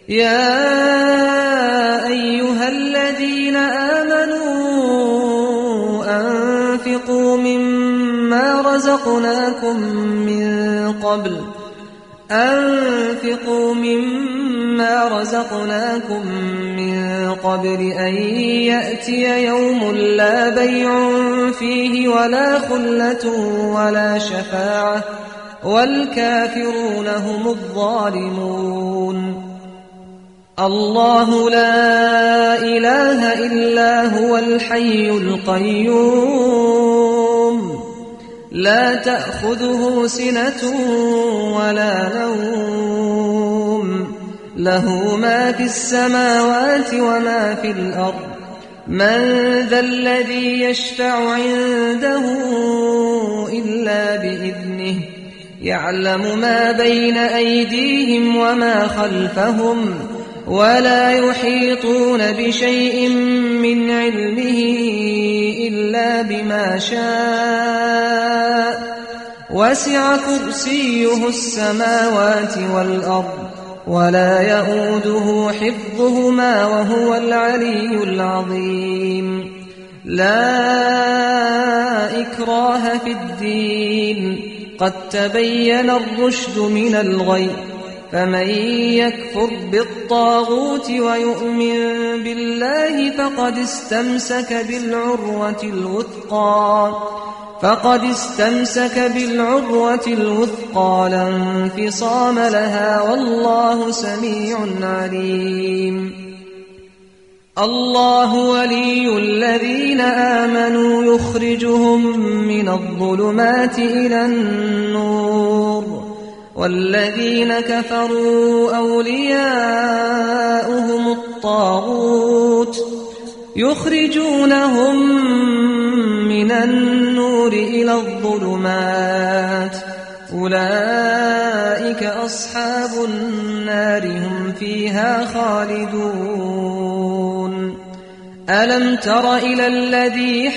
يا أيها الذين آمنوا أنفقوا مما رزقناكم من قبل أن يأتي يوم لا بيع فيه ولا خلة ولا شفاعة والكافرون هم الظالمون. الله لا إله إلا هو الحي القيوم لا تأخذه سنة ولا نوم له ما في السماوات وما في الأرض من ذا الذي يشفع عنده إلا بإذنه يعلم ما بين أيديهم وما خلفهم ولا يحيطون بشيء من علمه إلا بما شاء وسع كرسيه السماوات والأرض ولا يؤوده حفظهما وهو العلي العظيم. لا إكراه في الدين قد تبين الرشد من الغي فمن يكفر بالطاغوت ويؤمن بالله فقد استمسك بالعروة الوثقى لا انفصام لها والله سميع عليم. الله ولي الذين آمنوا يخرجهم من الظلمات إلى النور والذين كفروا أولياؤهم الطاغوت يخرجونهم من النور إلى الظلمات أولئك أصحاب النار هم فيها خالدون. ألم تر إلى الذي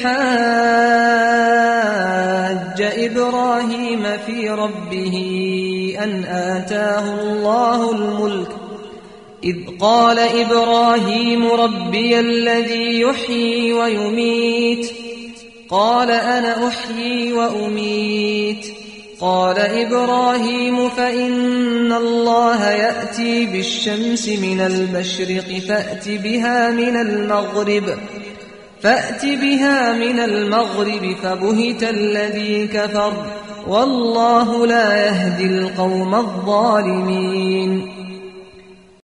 حاج إبراهيم في ربه أن آتاه الله الملك إذ قال إبراهيم ربي الذي يحيي ويميت قال أنا أحيي وأميت قال إبراهيم فإن الله يأتي بالشمس من المشرق فأت بها من المغرب فبهت الذي كفر والله لا يهدي القوم الظالمين.